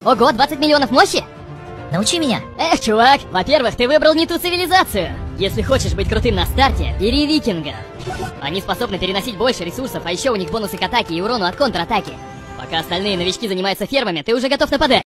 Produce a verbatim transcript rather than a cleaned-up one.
Ого, двадцать миллионов мощи? Научи меня. Эх, чувак, во-первых, ты выбрал не ту цивилизацию. Если хочешь быть крутым на старте, бери викингов. Они способны переносить больше ресурсов, а еще у них бонусы к атаке и урону от контратаки. Пока остальные новички занимаются фермами, ты уже готов нападать.